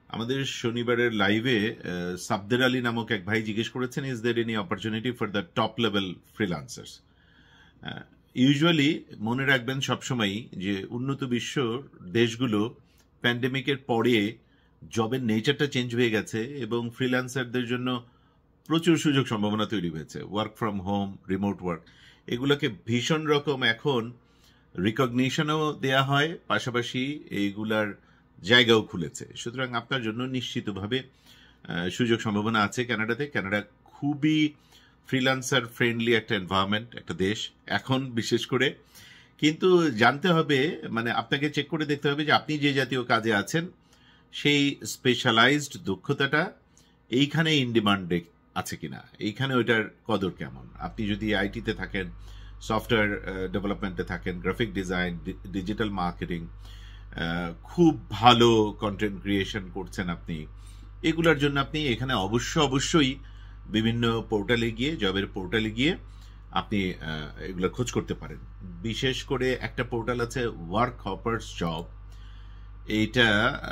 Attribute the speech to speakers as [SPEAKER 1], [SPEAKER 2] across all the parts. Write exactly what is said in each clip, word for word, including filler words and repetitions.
[SPEAKER 1] আমাদের শনিবারের লাইভে সাবদের আলী নামক এক ভাই জিজ্ঞেস করেছেন, is there any opportunity for the top level freelancers. Usually মনে রাখবেন সবসময় যে উন্নত বিশ্ব দেশগুলো প্যান্ডেমিকের পরে জবের নেচারটা চেঞ্জ হয়ে গেছে এবং ফ্রিল্যান্সারদের জন্য প্রচুর সুযোগ সম্ভাবনা তৈরি হয়েছে। Work from home, remote work, এগুলোকে ভীষণ রকম এখন রিকগনিশনও দেয়া হয়, পাশাপাশি এইগুলার জায়গাও খুলেছে। সুতরাং আপনার জন্য নিশ্চিতভাবে সুযোগ সম্ভাবনা আছে কানাডাতে। কানাডা খুবই ফ্রিল্যান্সার ফ্রেন্ডলি একটা এনভায়রনমেন্ট, একটা দেশ এখন বিশেষ করে। কিন্তু জানতে হবে, মানে আপনাকে চেক করে দেখতে হবে যে আপনি যে জাতীয় কাজে আছেন সেই স্পেশালাইজড দক্ষতাটা এইখানে ইন ডিমান্ডে আছে কিনা, এইখানে ওইটার কদর কেমন। আপনি যদি আইটিতে থাকেন, সফটওয়্যার ডেভেলপমেন্টে থাকেন, গ্রাফিক ডিজাইন, ডিজিটাল মার্কেটিং, খুব ভালো কন্টেন্ট ক্রিয়েশন করছেন আপনি, এগুলোর জন্য আপনি এখানে অবশ্য অবশ্যই বিভিন্ন পোর্টালে গিয়ে, জবের পোর্টালে গিয়ে আপনি এগুলো খোঁজ করতে পারেন। বিশেষ করে একটা পোর্টাল আছে ওয়ার্ক হপার্স জব, এইটা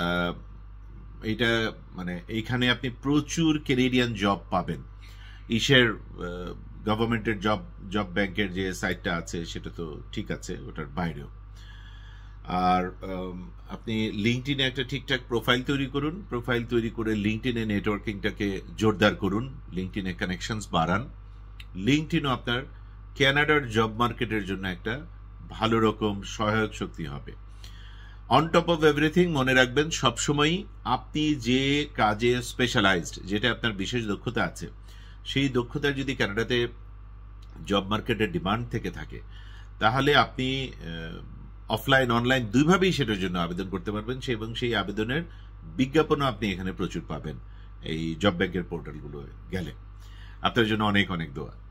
[SPEAKER 1] এইটা মানে এইখানে আপনি প্রচুর কেনেডিয়ান জব পাবেন। ইসের গভর্নমেন্টের জব জব ব্যাংকের যে সাইটটা আছে সেটা তো ঠিক আছে, ওটার বাইরেও। আর আপনি লিঙ্কডইনে একটা ঠিকঠাক প্রোফাইল তৈরি করুন, প্রোফাইল তৈরি করে লিঙ্কডইনে নেটওয়ার্কিংটাকে জোরদার করুন, লিঙ্কডইনে কানেকশনস বাড়ান। লিঙ্কডইনও আপনার কানাডার জব মার্কেটের জন্য একটা ভালো রকম সহায়ক শক্তি হবে। অন টপ অফ এভরিথিং মনে রাখবেন সবসময়ই আপনি যে কাজে স্পেশালাইজড, যেটা আপনার বিশেষ দক্ষতা আছে, সেই দক্ষতার যদি কানাডাতে জব মার্কেটের ডিমান্ড থেকে থাকে তাহলে আপনি অফলাইন অনলাইন দুইভাবেই সেটার জন্য আবেদন করতে পারবেন, এবং সেই আবেদনের বিজ্ঞাপনও আপনি এখানে প্রচুর পাবেন এই জব ব্যাংকের পোর্টালগুলো গেলে। আপনার জন্য অনেক অনেক দোয়া।